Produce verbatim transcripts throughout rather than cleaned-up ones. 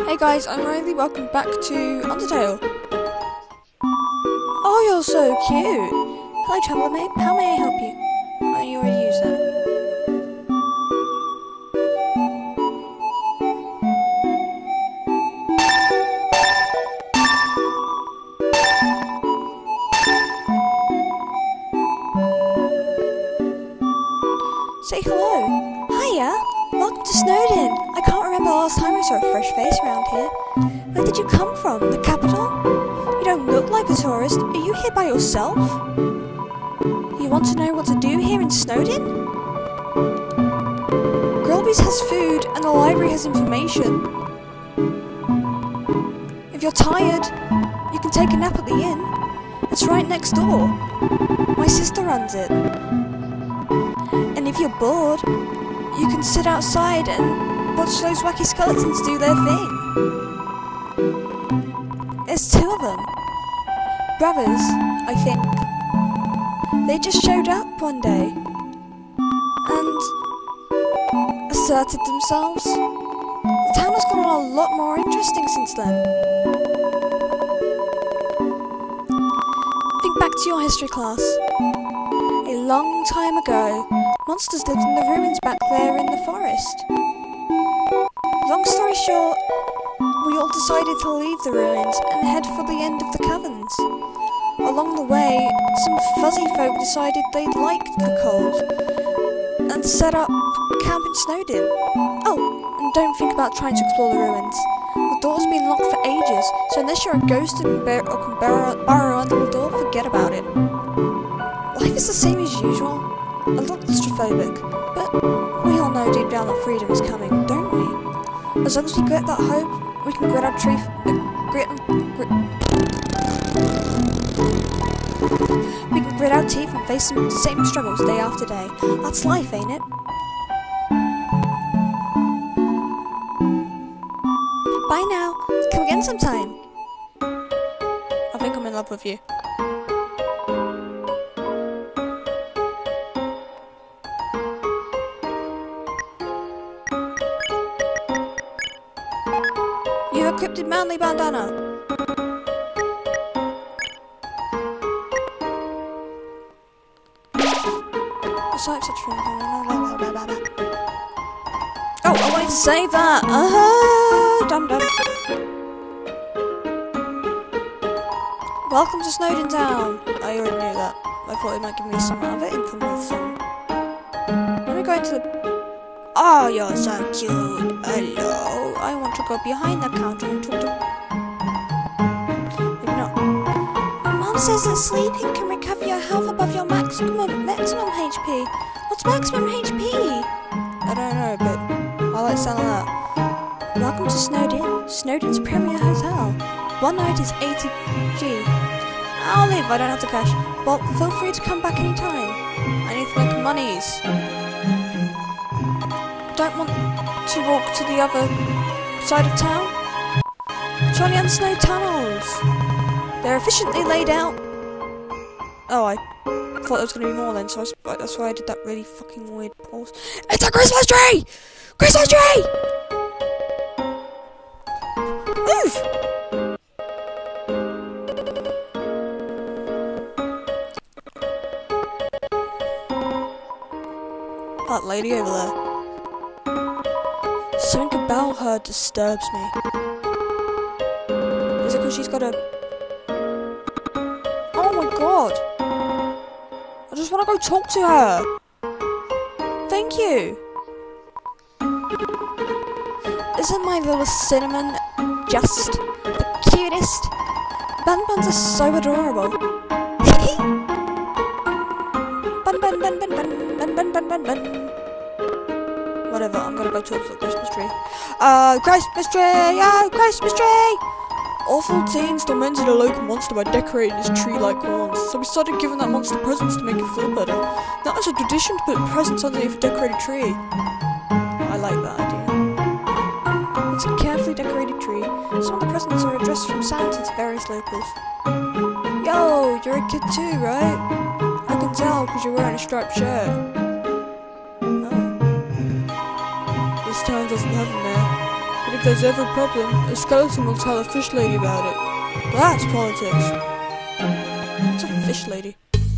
Hey guys, I'm Riley, welcome back to Undertale. Oh, you're so cute! Hello Traveller Mate, how may I help you? Oh, you already used that. Say hello. Hiya! Welcome to Snowdin! I can't remember the last time I saw a fresh face around here. Where did you come from? The capital? You don't look like a tourist. Are you here by yourself? You want to know what to do here in Snowdin? Grillby's has food and the library has information. If you're tired, you can take a nap at the inn. It's right next door. My sister runs it. And if you're bored, you can sit outside and watch those wacky skeletons do their thing. There's two of them. Brothers, I think. They just showed up one day and asserted themselves. The town has gotten a lot more interesting since then. Think back to your history class. A long time ago, monsters lived in the ruins back there in the forest. Long story short, we all decided to leave the ruins and head for the end of the caverns. Along the way, some fuzzy folk decided they'd liked the cold and set up camp in Snowdin. Oh, and don't think about trying to explore the ruins. The door's been locked for ages, so unless you're a ghost and bear or can borrow, borrow under the door, forget about it. Life is the same as usual. A little claustrophobic, but we all know deep down that freedom is coming, don't we? As long as we get that hope, we can grit our teeth, uh, grit, grit, we can grit our teeth and face the same struggles day after day. That's life, ain't it? Bye now. Come again sometime. I think I'm in love with you. You equipped manly bandana. Such such Oh, I wanted to save that. Uh-huh. Dum dum. Welcome to Snowdin Town. I already knew that. I thought it might give me some other information. Let me go into the. Oh, you're so cute. Hello. I want to go behind the counter and talk to. Maybe not. Mom says that sleeping can recover your health above your maximum maximum H P. What's maximum H P? I don't know, but I like sound of that. Welcome to Snowdin, Snowdin's premier hotel. One night is eighty G. I'll leave. I don't have to cash. Well, feel free to come back anytime. I need to make monies. Don't want to walk to the other side of town? Try the snow tunnels. They're efficiently laid out. Oh, I thought there was going to be more then, so I, that's why I did that really fucking weird pause. It's a Christmas tree! Christmas tree! Move! That lady over there. Something about her disturbs me. Is it because she's got a... Oh my god! I just want to go talk to her! Thank you! Isn't my little cinnamon just the cutest? Bun buns are so adorable. Bun bun bun bun bun bun bun bun bun bun. Whatever, I'm gonna go talk to the Christmas tree. Uh, Christmas tree! Oh, Christmas tree! Awful teens tormented a local monster by decorating his tree like horns, so we started giving that monster presents to make it feel better. Now it's a tradition to put presents underneath a decorated tree. I like that idea. It's a carefully decorated tree. Some of the presents are addressed from Santa to various locals. Yo, you're a kid too, right? I can tell because you're wearing a striped shirt. Oh. This town doesn't have a mayor. But if there's ever a problem, a skeleton will tell a fish lady about it. That's politics. What's a fish lady?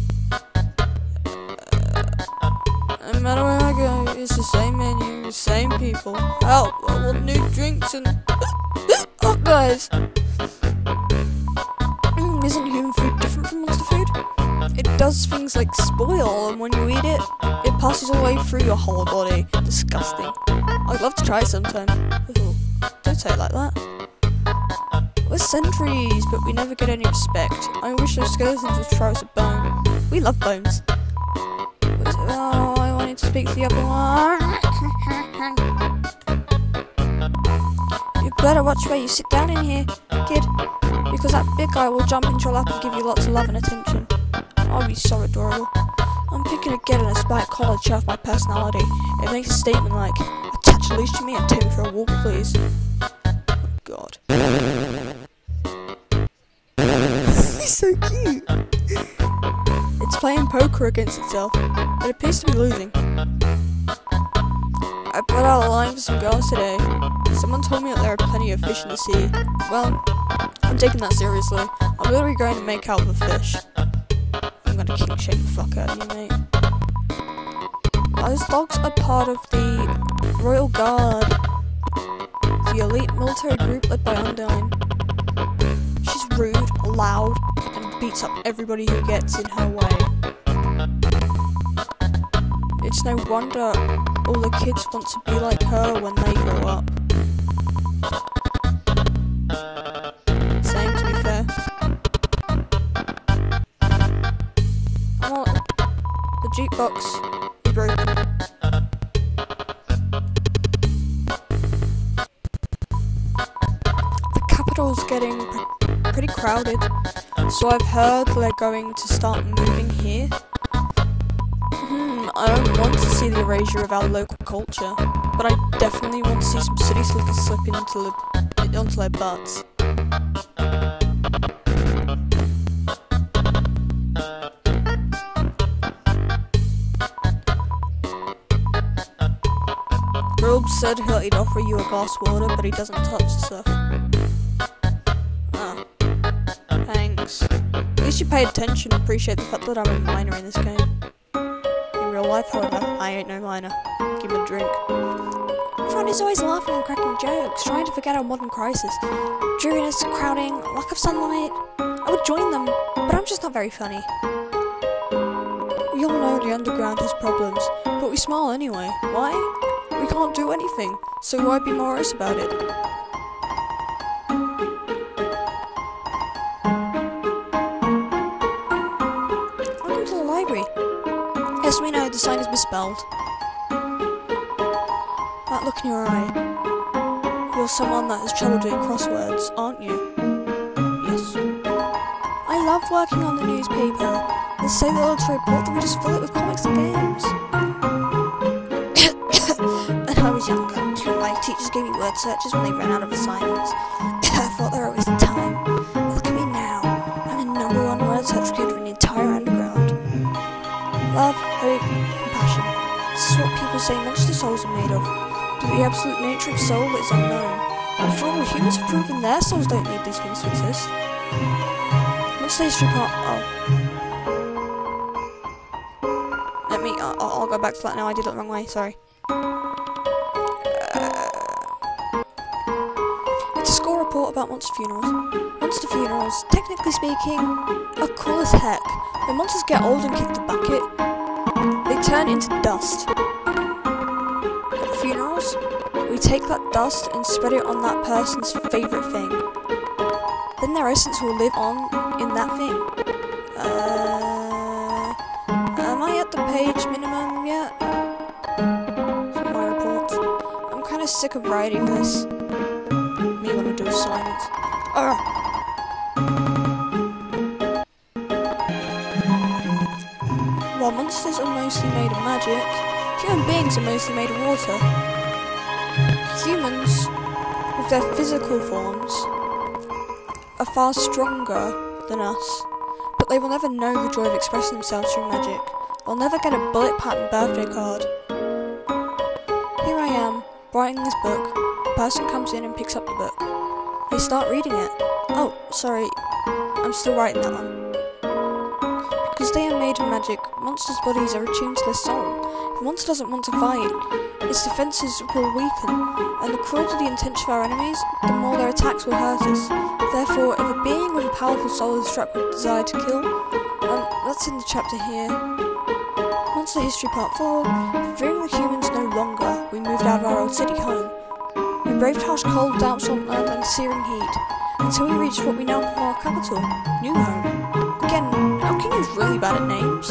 No matter where I go, it's the same menu, the same people. Help! I want new drinks and... Oh, guys! Mm, isn't human food different from monster food? It does things like spoil, and when you eat it, it passes all the way through your whole body. Disgusting. I'd love to try it sometime. Ooh, don't say it like that. We're sentries, but we never get any respect. I wish those skeletons would throw us a bone. We love bones. Oh, I wanted to speak to the other one. You better watch where you sit down in here, kid, because that big guy will jump into your lap and give you lots of love and attention. I'll be so adorable. I'm thinking of getting a spike collar to show off my personality. It makes a statement like, attach a leash to me and take me for a walk, please. God. He's so cute. It's playing poker against itself, but it appears to be losing. I put out a line for some girls today. Someone told me that there are plenty of fish in the sea. Well, I'm taking that seriously. I'm literally going to make out with a fish. I'm gonna king shake the fuck out of you, mate. Those dogs are part of the Royal Guard, the elite military group led by Undyne. She's rude, loud, and beats up everybody who gets in her way. It's no wonder all the kids want to be like her when they grow up. Same, to be fair. Oh, the jukebox is broken. The capital's getting pr pretty crowded, so I've heard they're going to start moving here. Hmm, I don't want to see the erasure of our local culture, but I definitely want to see some city slickers slip into, the, onto their butts. Rob said he'd offer you a glass of water, but he doesn't touch the stuff. Ah, thanks. At least you pay attention and appreciate the fact that I'm a minor in this game. In real life, however, I ain't no minor. Give me a drink. Everyone is always laughing and cracking jokes, trying to forget our modern crisis. Dreariness, crowding, lack of sunlight. I would join them, but I'm just not very funny. We all know the underground has problems, but we smile anyway. Why? We can't do anything, so why be morose about it? Welcome to the library. Yes, we know the sign is misspelled. That look in your eye. You're someone that has trouble doing crosswords, aren't you? Yes. I love working on the newspaper. They say the little report that we just fill it with comics and games. When I was younger, my teachers gave me word searches when they ran out of assignments. I thought they were wasting time. Look at me now. I'm the number one word search kid in the entire underground. Love, hope, compassion. This is what people say monster souls are made of. But the absolute nature of soul is unknown. After all, humans have proven their souls don't need these things to exist. Monster history part... Oh. Let me... I'll, I'll go back to that now. I did it the wrong way. Sorry. It's a school report about monster funerals. Monster funerals, technically speaking, are cool as heck. When monsters get old and kick the bucket, they turn into dust. At funerals, we take that dust and spread it on that person's favourite thing. Then their essence will live on in that thing. Uh, am I at the page minimum yet? For my report. I'm kind of sick of writing this. Me want to do assignments. Urgh. While monsters are mostly made of magic, human beings are mostly made of water. Humans, with their physical forms, are far stronger than us, but they will never know the joy of expressing themselves through magic. They'll never get a bullet pattern birthday card. Here I am, writing this book, the person comes in and picks up the book. They start reading it. Oh, sorry, I'm still writing that one. Because they are made of magic, monsters' bodies are attuned to their soul. If a monster doesn't want to fight, its defences will weaken, and the cruelter the intention of our enemies, the more their attacks will hurt us. Therefore, if a being with a powerful soul is struck with desire to kill, and that's in the chapter here. Monster History Part four, fearing the humans no longer, we moved out of our old city home. We braved harsh cold, damp swampland and searing heat, until we reached what we now call our capital, New Home. Again, how can you really bad at names?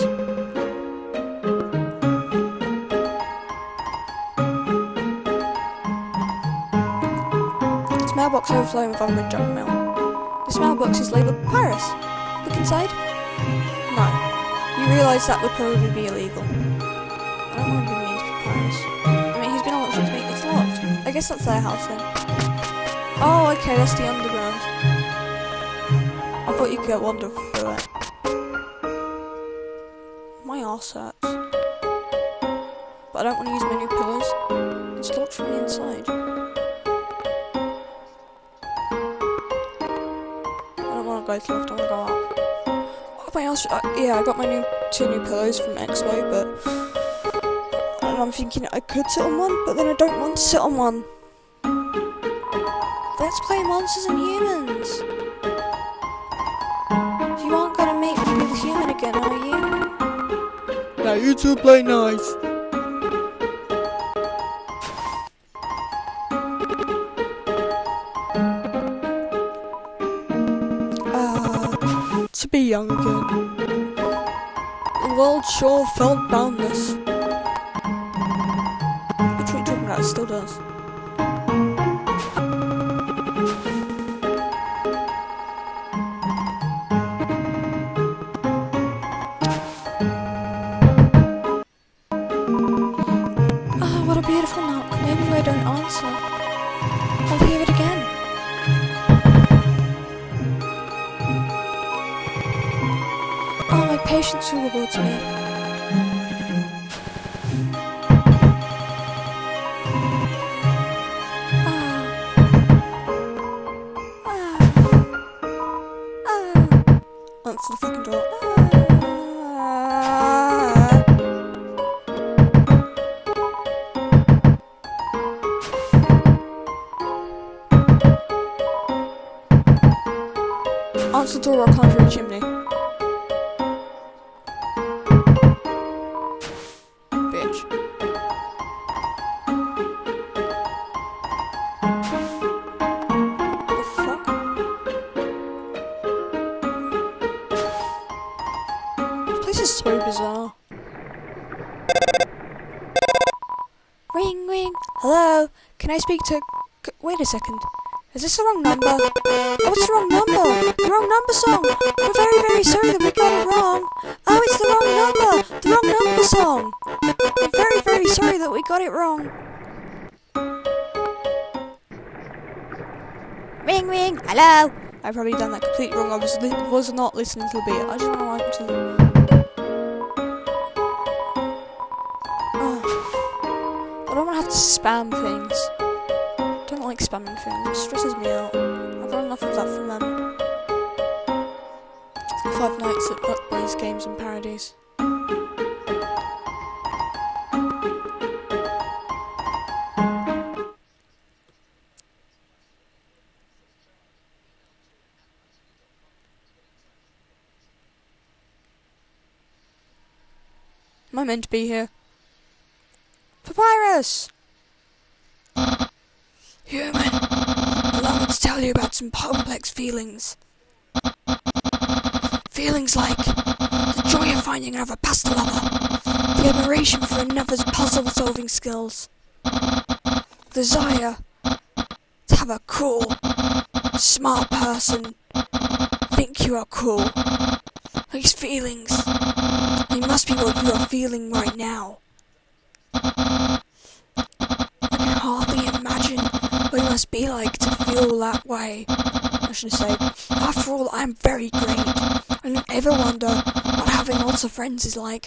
Its mailbox overflowing with unread junk mail. This mailbox is labelled Papyrus. Look inside. No. You realise that would probably be illegal. I don't want to be mean to Papyrus. I mean, he's been on lots with me. It's locked. I guess that's their house then. Oh, okay, that's the underground. I thought you could wander through it. My arse hurts. But I don't want to use my new pillows. It's locked from the inside. I don't want to go to the left, I want to go up. Oh, my arse, uh, yeah, I got my new two new pillows from Expo, but and I'm thinking I could sit on one, but then I don't want to sit on one. Let's play Monsters and Humans. You aren't gonna make me be the human again, are you? Now you two play nice. Uh, to be young again. The world sure felt boundless. Which what you're talking about, it still does. Beautiful knock. Maybe if I don't answer, I'll hear it again. Oh, my patience who rewards me. Ah. Ah. Ah. Answer the fucking door. Answer the door or I'll climb through the chimney. Bitch. The fuck? This place is so bizarre. Ring, ring. Hello? Can I speak to... C wait a second. Is this the wrong number? Oh, it's the wrong number! The wrong number song! We're very, very sorry that we got it wrong! Oh, it's the wrong number! The wrong number song! We're very, very sorry that we got it wrong! Ring, ring! Hello! I've probably done that completely wrong. I was, li was not listening to the beat. I just want to like to the... Oh. I don't want to have to spam things. I don't like spamming things, it stresses me out. I've had enough of that from them. Five Nights at Fuckboys Games and Parodies. Am I meant to be here? Papyrus! Human, allow me to tell you about some complex feelings. Feelings like the joy of finding another pasta lover, the admiration for another's puzzle-solving skills, the desire to have a cool, smart person think you are cool. These feelings, they must be what you are feeling right now. I can hardly imagine what it must be like to feel that way. I should say, after all, I'm very great. I don't ever wonder what having lots of friends is like.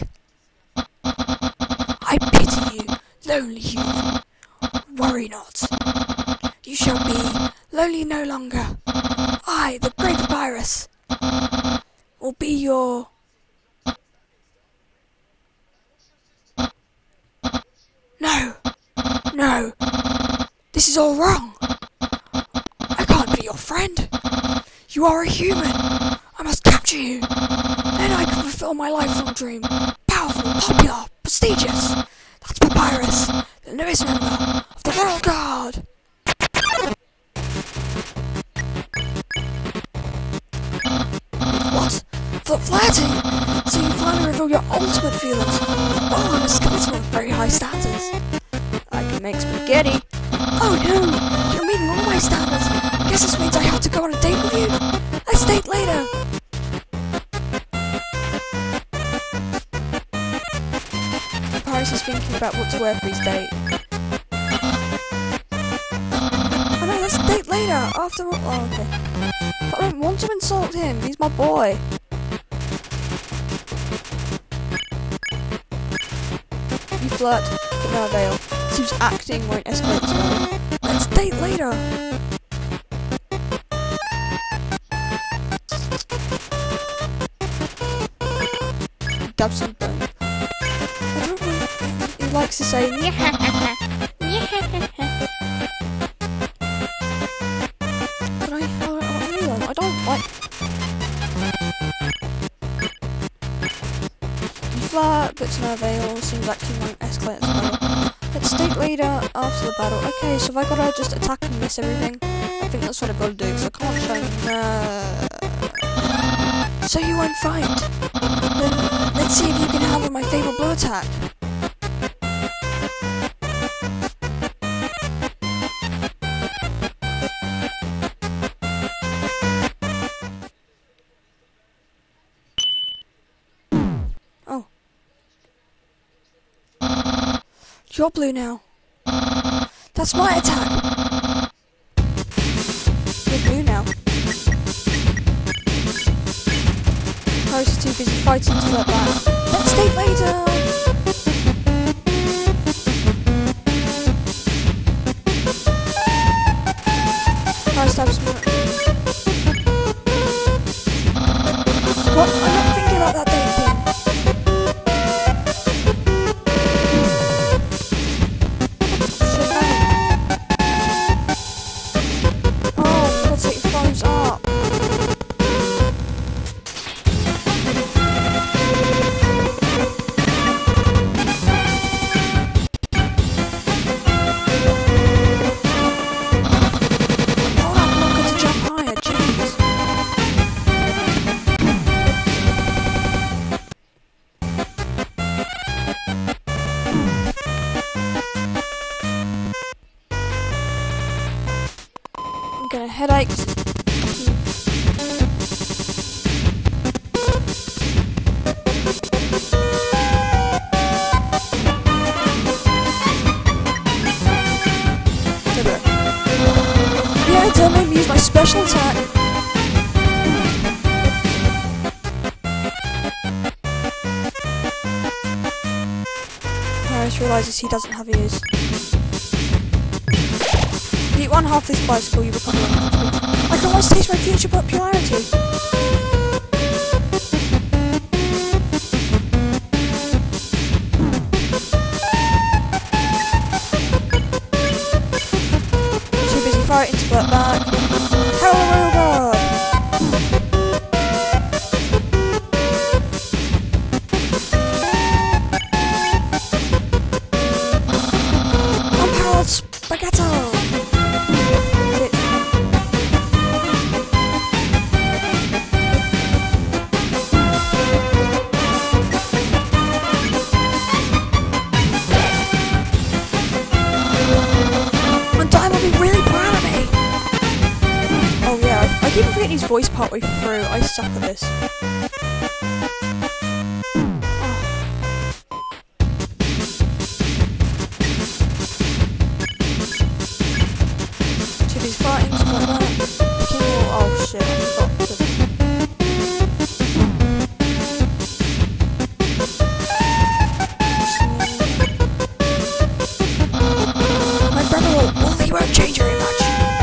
I pity you, lonely human. Worry not. you shall be lowly no longer. I, the great Papyrus, will be your... No! No! This is all wrong! I can't be your friend! You are a human! I must capture you! Then I can fulfill my lifelong dream! Powerful, popular, prestigious! That's Papyrus, the newest member of the Royal Guard! What? For flirting? So you finally reveal your ultimate feelings? Oh, this comes with very high standards. I can make spaghetti. Oh no! You're meeting all my standards! Guess this means I have to go on a date with you! Let's date later! Papyrus is thinking about what to wear for his date. Oh no, let's date later! After all... Oh, okay. But I don't want to insult him, he's my boy! You flirt, but no avail. Seems acting won't escalate as well. Let's date later! Dab something. He likes to say but I, I, I don't like... You flirt, but to no avail. Seems acting won't escalate as well. Let's date later after the battle. Okay, so have I gotta just attack and miss everything? I think that's what I've gotta do, because I can't show... Uh... So you won't fight? Then let's see if you can handle my fatal blue attack. Oh. You're blue now. That's my attack! You're blue now. Papyrus is too busy fighting to flirt back. Let's date later! Papyrus stabs me. What? I'm not thinking about that date thing. Getting headaches. Yeah, don't make me use my special attack. Papyrus realizes he doesn't have ears. Eat one half this bicycle, you become one. I can almost taste my future popularity. Too busy fighting to flirt back. Hello, Royal Guard! Unparalleled spaghetto! I keep forgetting his voice partway through. I suck at this. So he's fighting to like that. Oh shit, I forgot to... My brother will... Well, he won't change very much.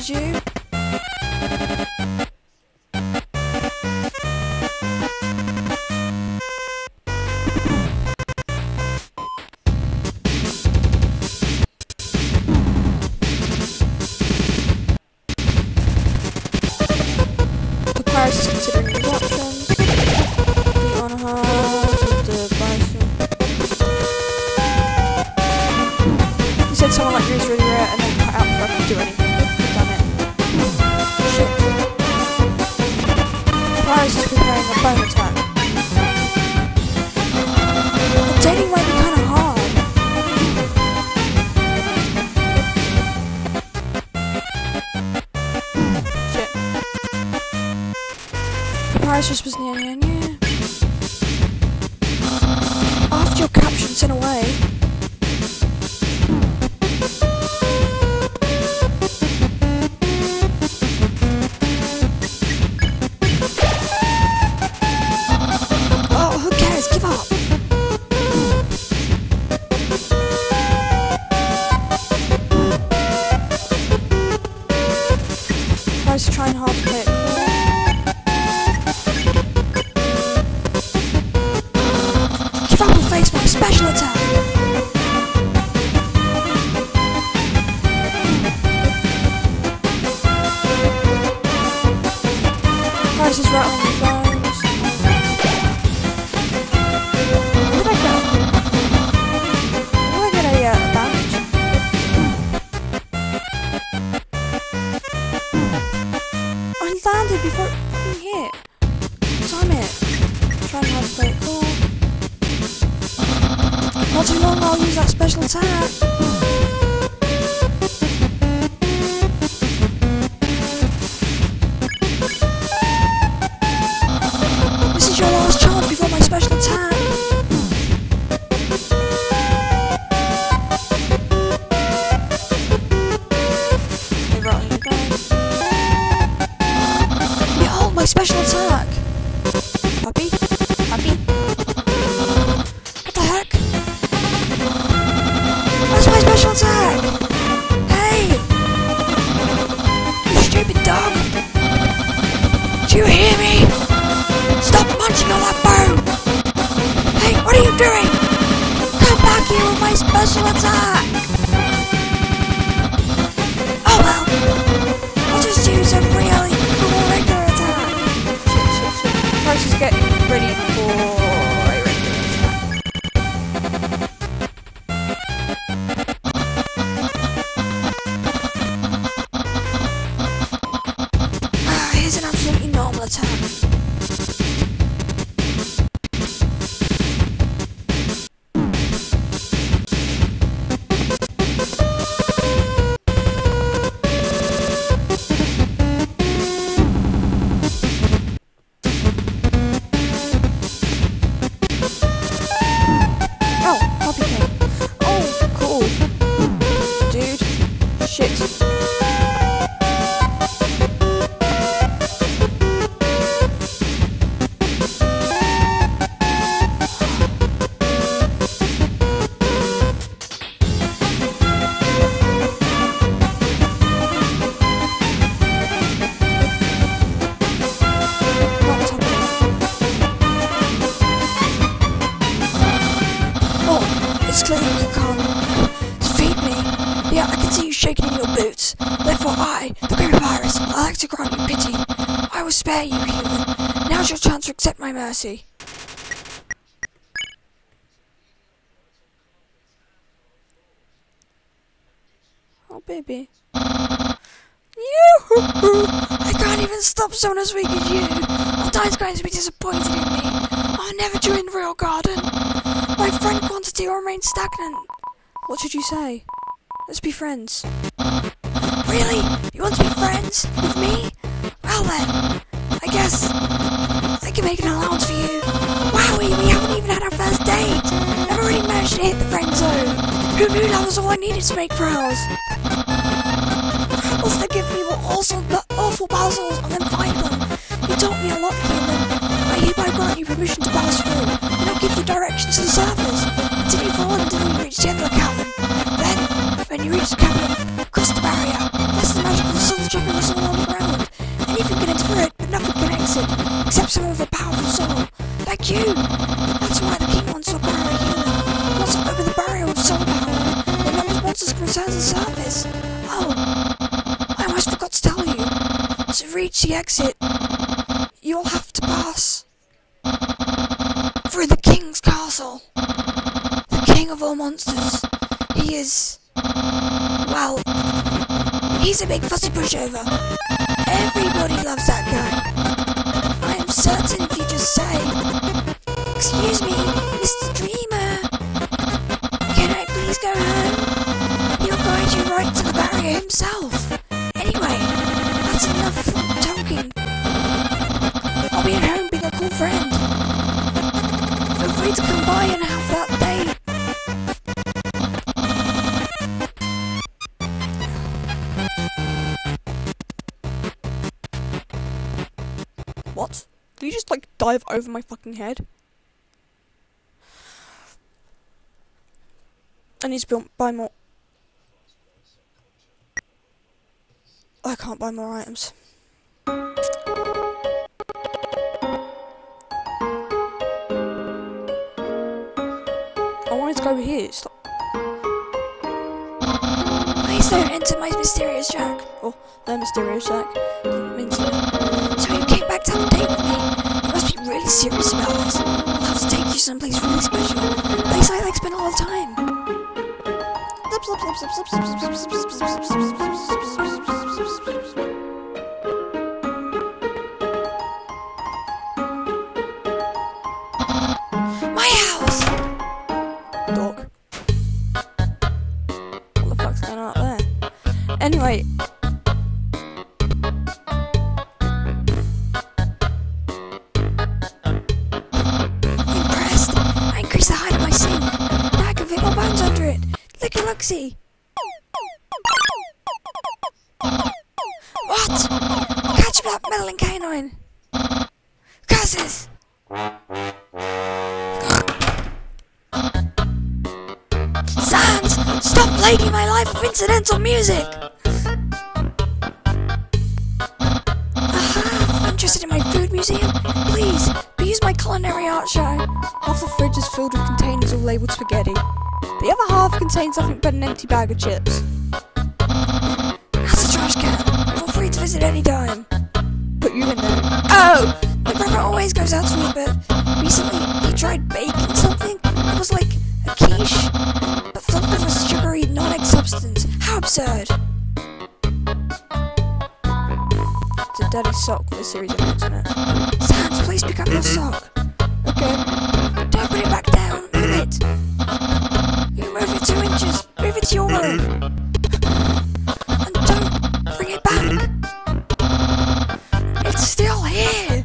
did you? Papyrus is considering his options. The on hard with the bison. He said someone like you is really rare and then cut out before I could do anything. Damn it. Shit. Papyrus is preparing a bone attack. Updating might be kinda hard. Papyrus whispers near near near. After your caption sent away. Oh, who cares? Give up. Papyrus is trying hard to play it cool. Face my special attack! Papyrus is rattling his bones. Where did I go? Where did I get a uh, bandage? I landed before being hit. Damn it. I'm trying hard to play it cool. Not too long, I'll use that special attack. This is your last chance before my special attack. They're rattling again. Behold my special attack. Puppy? Puppy? What the heck? Where's my special attack? Hey! You stupid dog! Do you hear me? Stop munching on that bone! Hey, what are you doing? Come back here with my special attack! Oh well! I'll just use a really cool regular attack! Shit, shit, shit. Papyrus is getting ready for a regular attack. Here's an absolutely normal attack. Oh, Poppy came. Oh, cool. Dude. Shit. It's clear you can't defeat me. Yeah, I can see you shaking in your boots. Therefore I, the Great Papyrus, I like to grant you pity. I will spare you, human. Now's your chance to accept my mercy. Oh, baby. Yoo-hoo-hoo! I can't even stop someone as weak as you. Untime's going to be disappointed in me. I'll never join the Royal Garden. My friend quantity will remain stagnant. What should you say? Let's be friends. Really? You want to be friends? With me? Well then, I guess I can make an allowance for you. Wowie, we haven't even had our first date. Never really managed to hit the friend zone. Who knew that was all I needed to make pros? Was to give me awful, awful puzzles and then find them. You taught me a lot, human. I hereby grant you permission to pass through, and I'll give you directions to the surface. Continue forward until you reach the end of the cavern. Then, when you reach the cavern, cross the barrier. Press the magical sun reach the exit, you'll have to pass through the King's Castle. The King of all monsters. He is... well... he's a big fussy pushover. Everybody loves that guy. I am certain if you just say, "Excuse me, Mister Dreamer, can I please go home?" he'll guide you right to the barrier himself. Anyway, that's enough talking. I'll be at home being a cool friend. Feel free to come by and have that day. What? Did you just, like, dive over my fucking head? I need to buy more... I can't buy more items. I wanted to go over here. Stop. Please don't enter my mysterious shack. Or their mysterious shack. Didn't mean to. So you came back to have a date with me. You must be really serious about this. I'll have to take you someplace really special. A place I like spend all the time. My house! Dog. What the fuck's going on up there? Anyway. Impressed. I increased the height of my sink. Now I can fit more bones under it. Look at Luxie. What? Catch that meddling canine. Curses! Sans! Stop plaguing my life with incidental music! Aha! I'm interested in my food museum. Please, be use my culinary art show. Half the fridge is filled with containers all labelled spaghetti. The other half contains nothing but an empty bag of chips. That's a trash can. Feel free to visit any time. Put you in there. Oh! My brother always goes out to eat, but recently he tried baking something. It was like a quiche, but filled with a sugary non-egg substance. How absurd! It's a daddy sock with a series of notes in it. Sans, please pick up your sock. Okay. Don't put it back down. Move it. You move it two inches. Move it to your room. And don't bring it back. It's still here.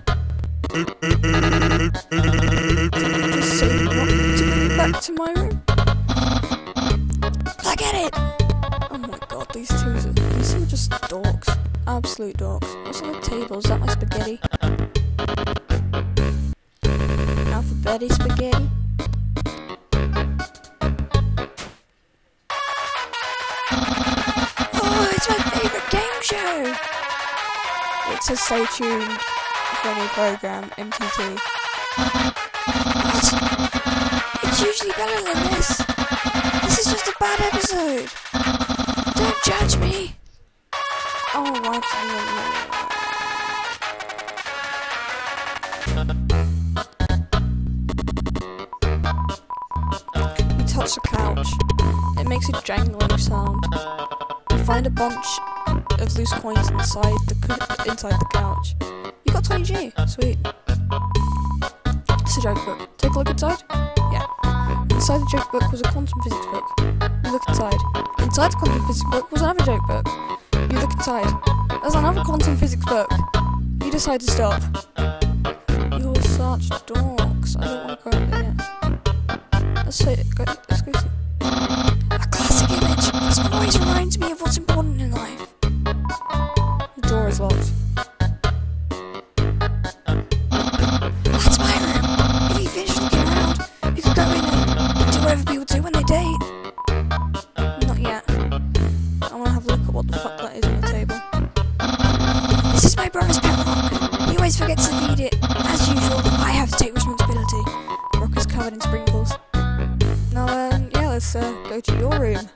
Just say you want to bring it back to my room. Forget it. Oh my god, these two are, these two are just dorks. Absolute dorks. What's on the table? Is that my spaghetti? Alphabeti spaghetti. Oh, it's my favourite game show! It says stay tuned for any program, M T T. What? It's usually better than this. This is just a bad episode. Don't judge me. Oh, what? You touch the couch. It makes a jangling sound. You find a bunch of loose coins inside the inside the couch. You got twenty G. Sweet. It's a joke book. Take a look inside. Yeah. Inside the joke book was a quantum physics book. You look inside. Inside the quantum physics book was another joke book. You look inside. There's another quantum physics book. You decide to stop. You're such dorks. I don't want to go over there. Let's say go. Let's go see. A classic image. This always reminds me of what's important in life. The door is locked. That's my room. If you finish looking around, you could go in and do whatever people do when they date. Not yet. I want to have a look at what the fuck that is on the table. This is my brother's pet rock. He always forgets to feed it. As usual, I have to take responsibility. The rock is covered in sprinkles. Now then, yeah, let's uh, go to your room.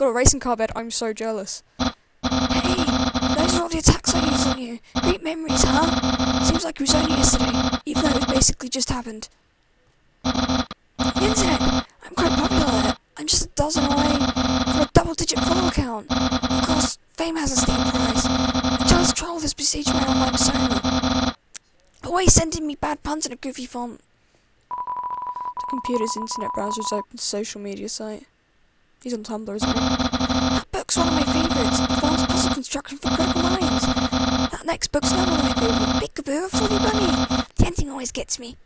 got a racing car bed. I'm so jealous. Hey, those are all the attacks I used on you. Great memories, huh? Seems like it was only yesterday, even though it basically just happened. The internet! I'm quite popular there. I'm just a dozen away from a double-digit follower count. Of course, fame has a steep price. A chance troll has besieged my online persona, always sending me bad puns in a goofy font. The computer's internet browser's open social media site. He's on Tumblr, isn't he? That book's one of my favourites. Advanced Puzzle Construction for Critical Minds. That next book's not one of my favourites. Big Kaboo, a Fully Bunny. The ending always gets me.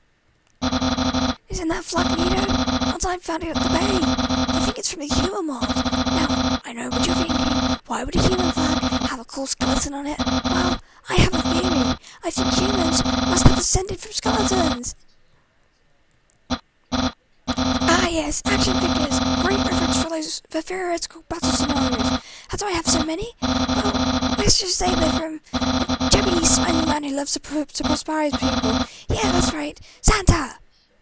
Isn't that Flagnedo? Once I found it at the bay. I think it's from the human mod. Now, I know what you're thinking. Why would a human flag have a cool skeleton on it? Well, I have a theory. I think humans must have descended from skeletons. Ah yes, action figures. Great reference for those for theoretical battle scenarios. How do I have so many? Well, let's just say they're from a chubby, smiling man who loves to, pro to prosperity people. Yeah, that's right. Santa!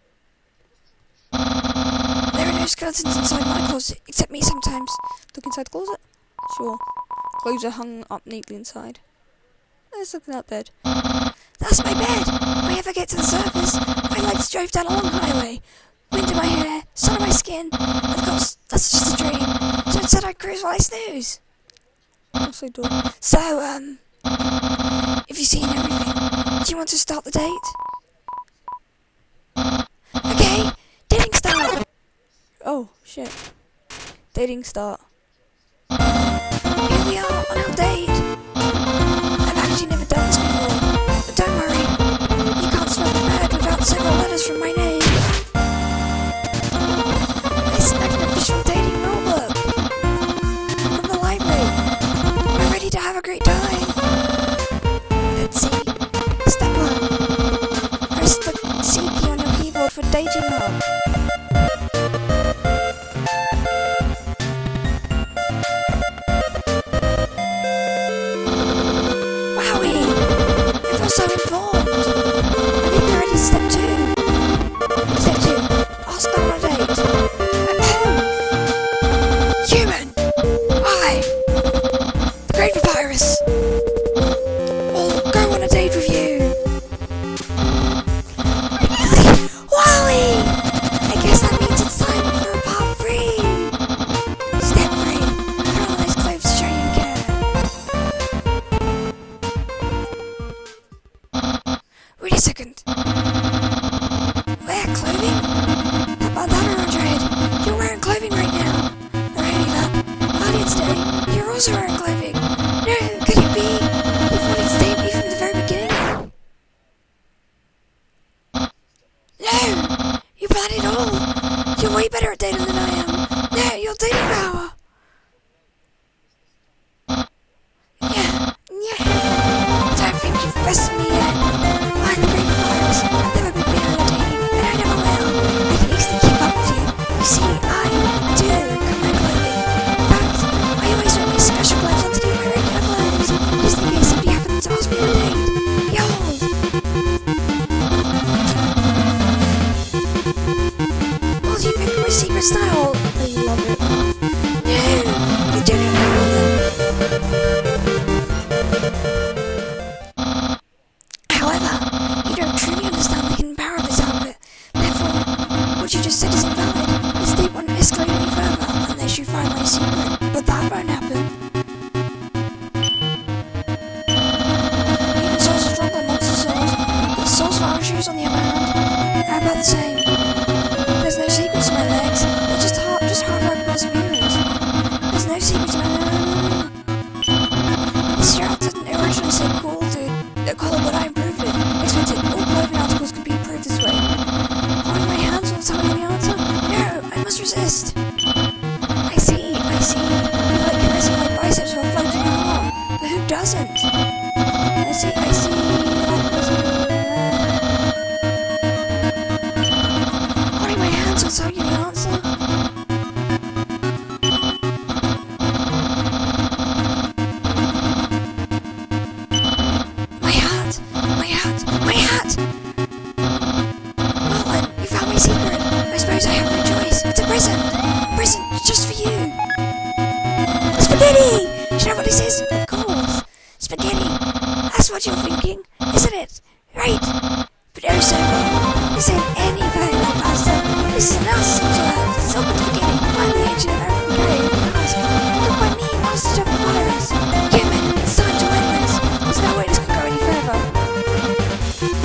There are no skeletons inside my closet, except me sometimes. Look inside the closet? Sure. Clothes are hung up neatly inside. Let's look at that bed. That's my bed! If I ever get to the surface, I like to drive down a long highway. Wind in my hair, sun on my skin. Of course, that's just a dream. So instead I cruise while I snooze. Yes, I do. So, um... if you've seen everything, do you want to start the date? Okay, dating start! Oh, shit. Dating start. Here we are on our date. I've actually never done this before. But don't worry, you can't spell the word without several letters from my name. It's like an official dating rulebook from the library. We're ready to have a great time. Let's see. Step one. Press the C key on your keyboard for dating hub. So informed. I think they're ready to step two. Step two. Ask them on a date. Ahem. Human. I. The Great Virus. I'll go on a date with you. Really? Wally! I guess that means it's time for a part three. Step three. Put on those clothes to show you care. Wait a second. Wear clothing? That bandana around your head. You're wearing clothing right now. Or any of that. Guardian's Day. You're also wearing clothing. No, could it be? You wanted to date me from the very beginning? No! You planned it all. You're way better at dating than I am. No, you're dating power. Yeah, yeah. Don't think you've bested me yet. I'm the Great Virus. I've never been better at dating, and I never will. I can easily keep up with you. You see, I do come my clothing. In fact, I always wear my special gloves underneath my regular clothes, just in case somebody happens to ask me on a date. Behold! What do you think of my secret style? I love it. No, you don't know them. However, you don't truly understand the hidden power of this outfit. Therefore, what you just said is invalid. This date won't escalate any further unless you find my secret. But that won't happen. Human souls are stronger than monster souls, but souls for our shoes on the other hand are about the same. There's no secret to my legs. They're just hard, just hard work perseverance. There's no secret to my legs. This shirt didn't originally say cool, dude. The color, but I improved it. Expected all clothing articles could be improved this way. Holding my hands while telling me the answer? No, I must resist. I see, I see. You like caressing my biceps while floating your heart. But who doesn't? I see, I see. You like caressing my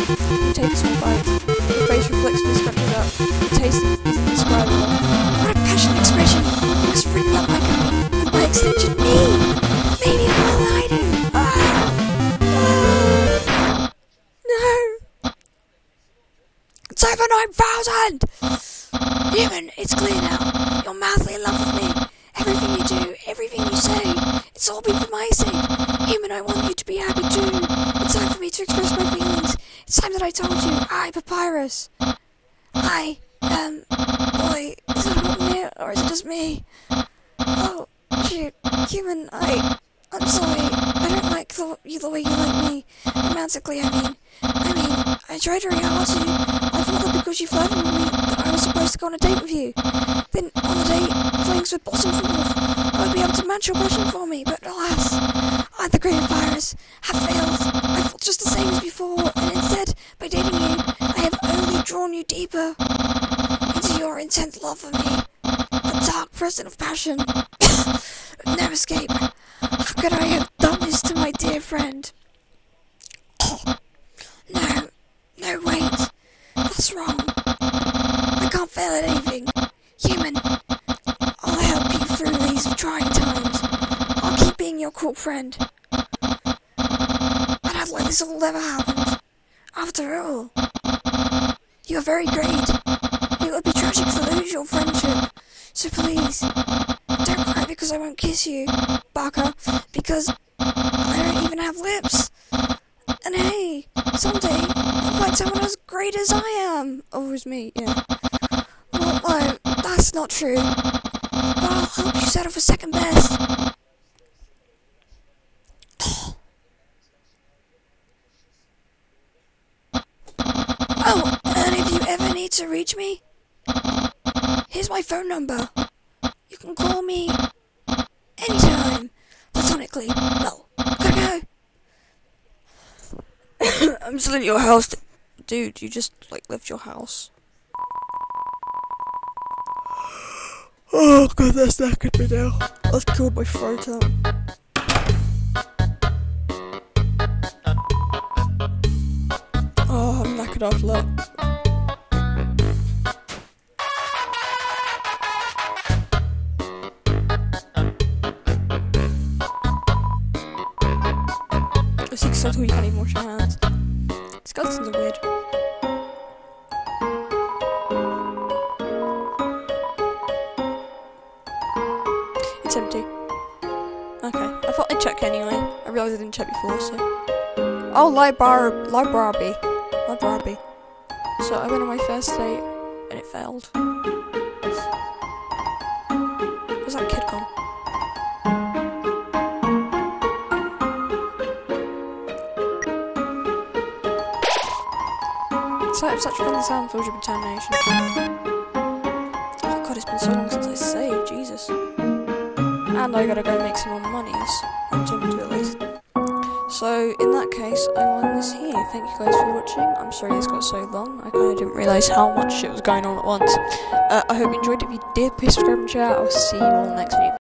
You take a small bite. Your face reflects this scratches up. The taste is indescribable. What a passionate expression! You must really love my company, and by extension me! Maybe more than I do! Ah. Ah. No! It's over nine thousand! Human, it's clear now. You're madly in love with me. Everything you do, everything you say, it's all been for my sake. Human, I want you to be happy too. It's time for me to express my feelings. It's time that I told you. I, Papyrus. I, um, boy, is it all new, or is it just me? Oh, shoot. Human, I, I'm sorry. I don't like the, you the way you like me. Romantically, I mean. I mean, I tried very hard to. I thought that because you flirted with me, that I was supposed to go on a date with you. Then, on the date, things would bottom forth. I would be able to match your passion for me, but alas, I, the great Papyrus, have failed. I felt just the same as before, and instead, by dating you, I have only drawn you deeper into your intense love for me. A dark prison of passion. No escape. How could I have done this to my dear friend? No, no, wait. That's wrong. I can't fail at anything. Human, I'll help you through these trying times. I'll keep being your cool friend. I'd have like this all ever happened. After all, you're very great. It would be tragic to lose your friendship. So please, don't cry because I won't kiss you, Baka, because I don't even have lips. And hey, someday, I'll find someone as great as I am. Oh, it was me, yeah. Well, no, that's not true. But I'll help you settle for second best. Oh, and if you ever need to reach me, here's my phone number. You can call me anytime, platonically. Well, gotta go. I'm still in your house. Dude, you just, like, left your house. Oh god, that's knackered me now. I've killed my throat out. Oh, I'm knackered after that. It's like so cool you can't even wash your hands. Skeletons are weird. It's empty. Okay, I thought I'd check anyway. I realised I didn't check before, so. Oh, library, library, library. So I went on my first date, and it failed. Where's that kid gone? Sight of such fun sound fills you with determination. Oh god, it's been so long since I saved, Jesus. And I gotta go make some more monies. I'm attempting to at least. So, in that case, I will end this here. Thank you guys for watching. I'm sorry this got so long. I kinda didn't realise how much shit was going on at once. Uh, I hope you enjoyed. If you did, please subscribe and share. I'll see you all in the next video.